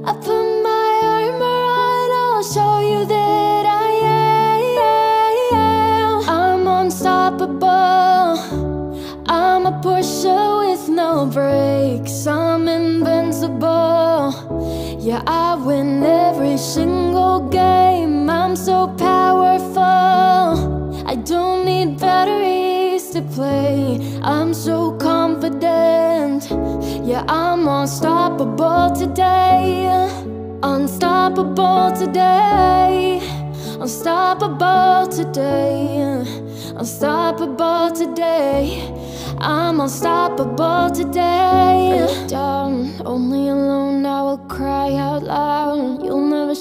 I put my armor on, I'll show you that I am. I'm unstoppable, I'm a Porsche with no brakes. I'm invincible, yeah, I win every single game. I'm so powerful, I don't need batteries to play. I'm so confident, yeah, I'm unstoppable today. Unstoppable today. Unstoppable today. Unstoppable today. I'm unstoppable today. Break down, only alone I will cry out loud. You'll never